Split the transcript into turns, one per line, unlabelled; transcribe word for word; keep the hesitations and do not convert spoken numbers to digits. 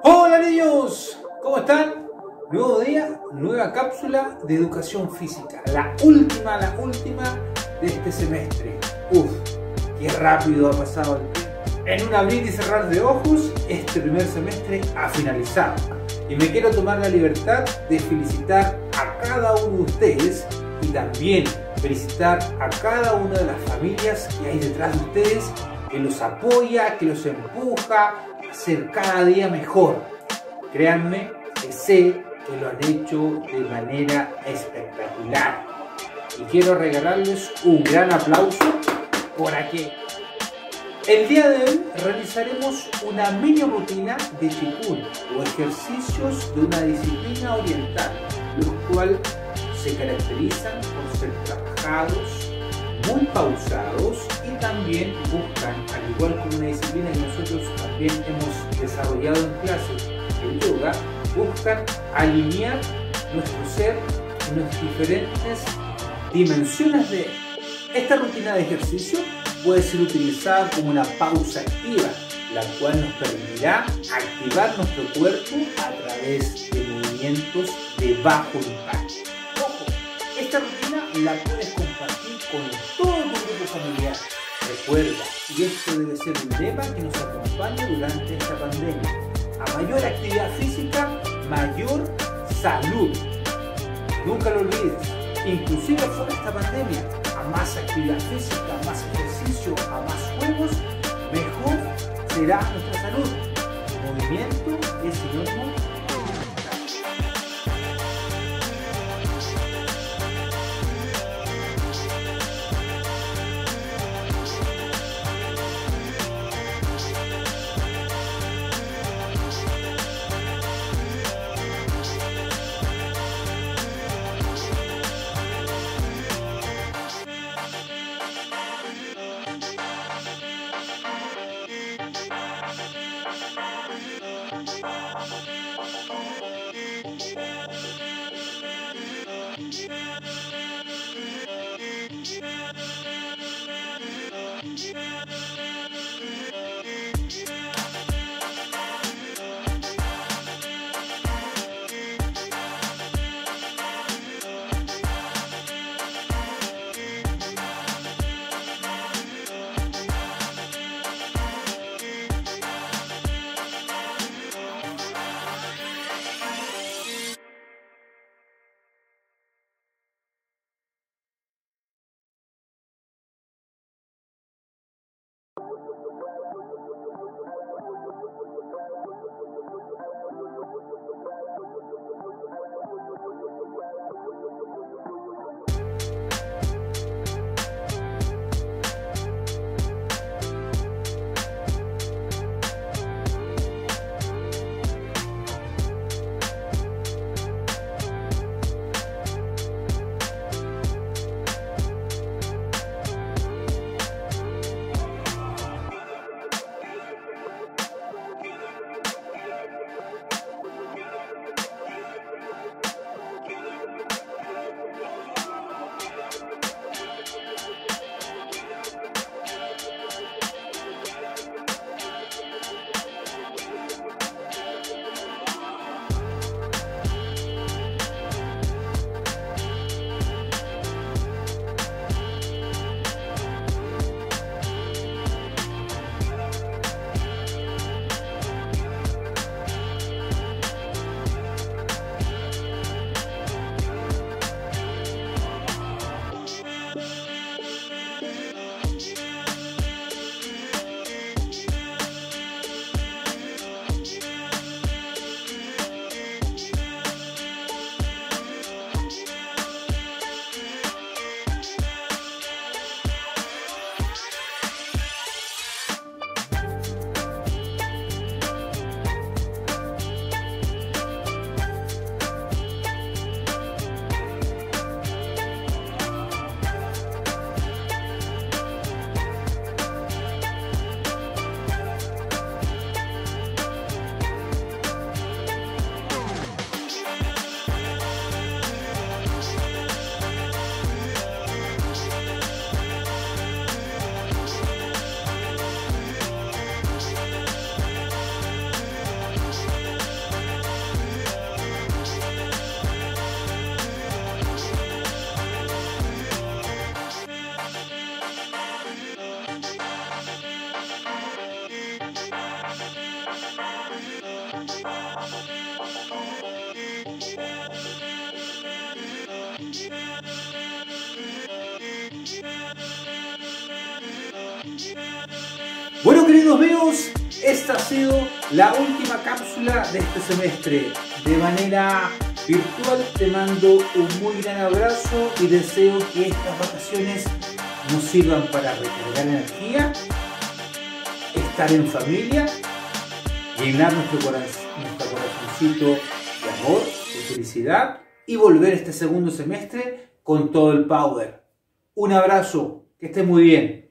Hola niños, ¿cómo están? Nuevo día, nueva cápsula de educación física. La última, la última de este semestre. Uf, qué rápido ha pasado el tiempo. En un abrir y cerrar de ojos, este primer semestre ha finalizado. Y me quiero tomar la libertad de felicitar a cada uno de ustedes y también felicitar a cada una de las familias que hay detrás de ustedes, que los apoya, que los empuja a ser cada día mejor. Créanme que sé que lo han hecho de manera espectacular. Y quiero regalarles un gran aplauso por aquí. El día de hoy realizaremos una mini rutina de Qigong o ejercicios de una disciplina oriental, los cuales se caracterizan por ser trabajados, muy pausados y también buscan, al igual que una disciplina que nosotros también hemos desarrollado en clases, el yoga, buscan alinear nuestro ser en las diferentes dimensiones de esta rutina de ejercicio. Puede ser utilizada como una pausa activa, la cual nos permitirá activar nuestro cuerpo a través de movimientos de bajo impacto. Ojo, esta rutina la puedes compartir con todo tu grupo familiar. Recuerda, y esto debe ser un lema que nos acompañe durante esta pandemia: a mayor actividad física, mayor salud. Nunca lo olvides, inclusive fuera de esta pandemia, a más actividad física, a más ejercicio, a más juegos, mejor será nuestra salud. Movimiento es sinónimo de Bueno, queridos amigos, esta ha sido la última cápsula de este semestre. De manera virtual te mando un muy gran abrazo y deseo que estas vacaciones nos sirvan para recargar energía, estar en familia, llenar nuestro, corazón, nuestro corazoncito de amor, de felicidad y volver este segundo semestre con todo el power. Un abrazo, que estés muy bien.